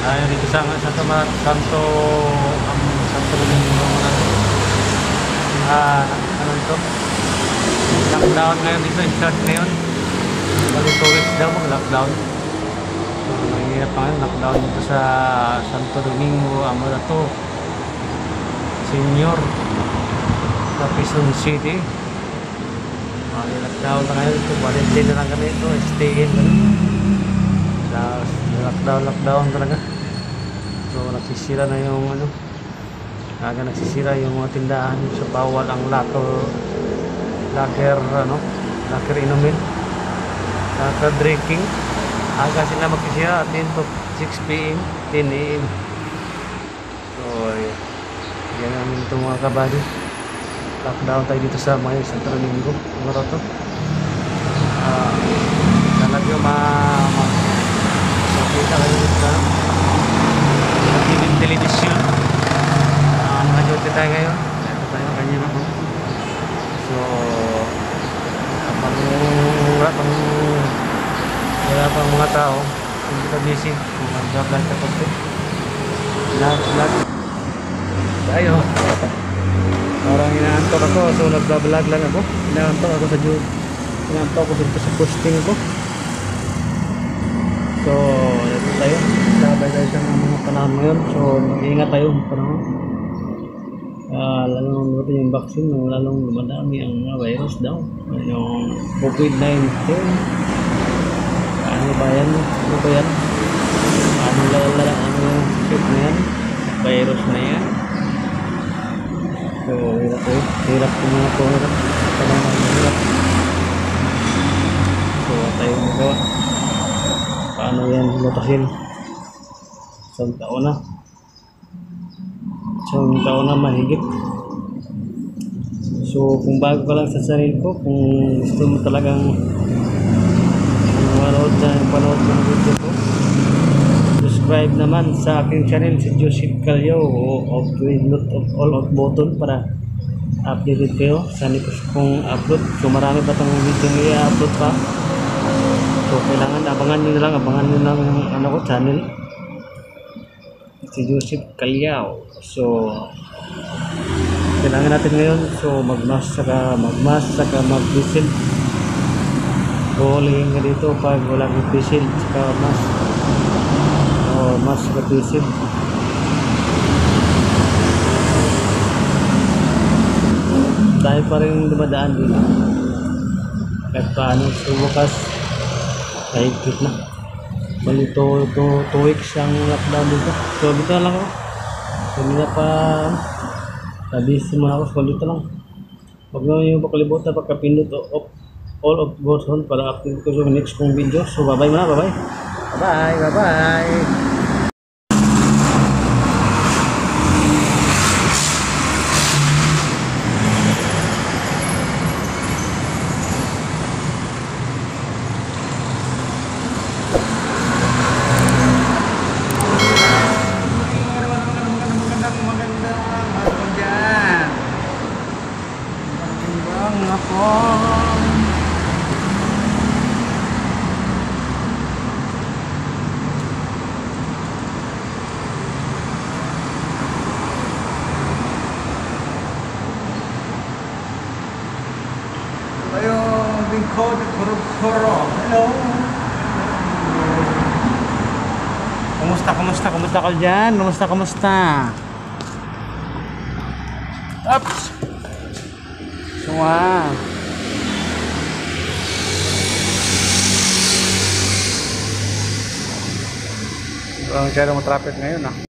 Tayo dito sa Santo Santo Domingo ano ito? Lockdown ngayon dito, start ngayon. Bali 2 weeks daw mag-lockdown. So, mahirap pa ngayon, lockdown dito sa Santo Domingo, Amarato Senior sa Quezon City. Lockdown na ngayon ito, quarantine na lang kami ito, stay in lockdown talaga. So nagsisira na yung nagsisira yung mga tindahan. So bawal ang lager inumin, lager drinking. Aga sila magsisira 10 to 6 PM 10 AM. So yan namin ito mga kabady. Lockdown tayo dito sa may Santo Domingo, Amarato. Talaga makikita kayo dito sa television. Mga duty tayo ngayon. Ito tayo kanina po. So wala pang mga tao, hindi pa busy, mag-vlog ka konti. Vlog tayo. Parang inaantok ako, so nag-vlog lang ako. Inaantok ako sa posting ko. So ito tayo, sabay tayo sa mga panahon ngayon. So mag-iingat tayo panahon. Lalong lumating yung vaccine, lalong lumadami ang virus daw, yung COVID-19. Ano ba yan? Ano yung shit na yan? Virus na yan. So hirap yung mga po, hirap. So tayo magawa. Paano yan lutasin? Isang taon na mahigit. So kung bago ka lang sa sarili ko, kung gusto mo talagang panood ng video ko, subscribe naman sa aking channel, si Joseph Calio, o note of all of button para updated kayo sa next kong upload. So marami pa itong video na i-upload pa. So kailangan abangan nyo lang ang channel, si Joseph Calio. So kailangan natin ngayon, so mag-mask saka mag-visit. Hulihin ka dito pag walang visit saka mask, o mask saka visit. Dahil pa rin dumadaan dito kahit paano. So bukas kahigpit na. Bali 2 weeks ang lockdown dito. So dito na lang ako. Hindi na pa nabisi muna ako. So dito lang. Huwag na yung pakalibutan pagkapindot of all of button para upload ko sa next kong video. So bye bye muna. Bye. Hello. Kumusta ka dyan? Kumusta? Oops. Wow. Walang masyadong traffic ngayon